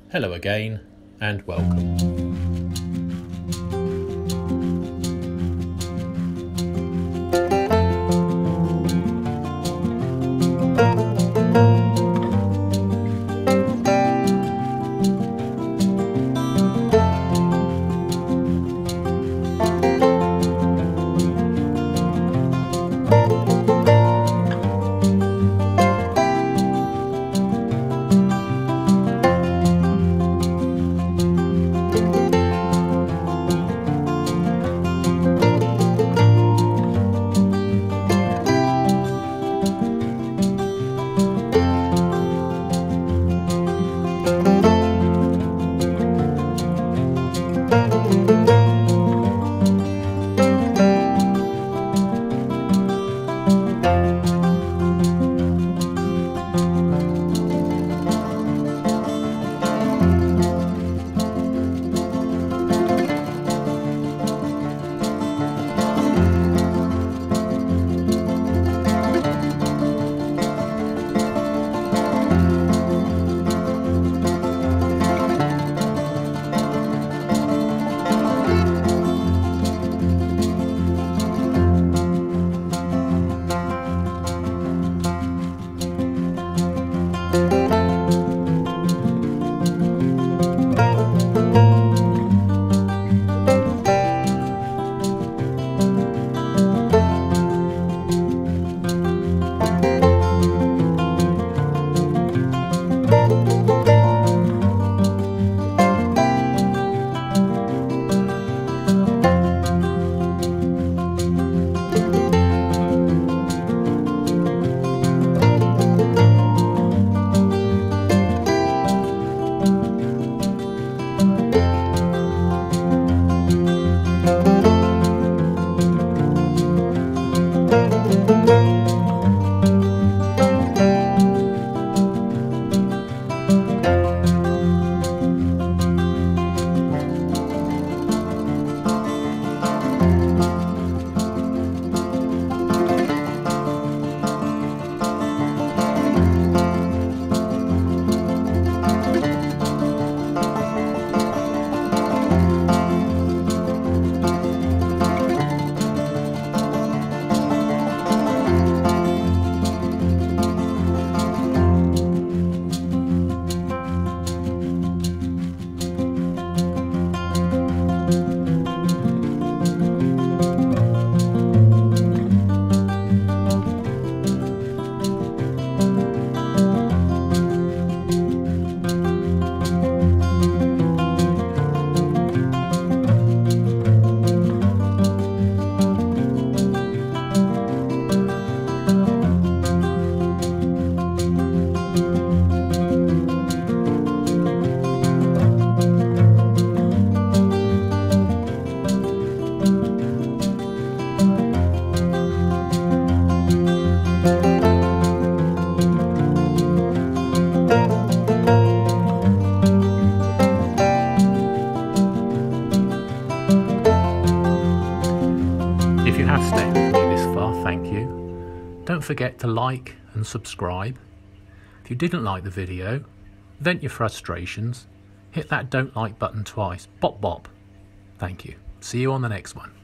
Hello again and welcome. If you have stayed with me this far, thank you. Don't forget to like and subscribe. If you didn't like the video, vent your frustrations. Hit that don't like button twice. Bop bop. Thank you. See you on the next one.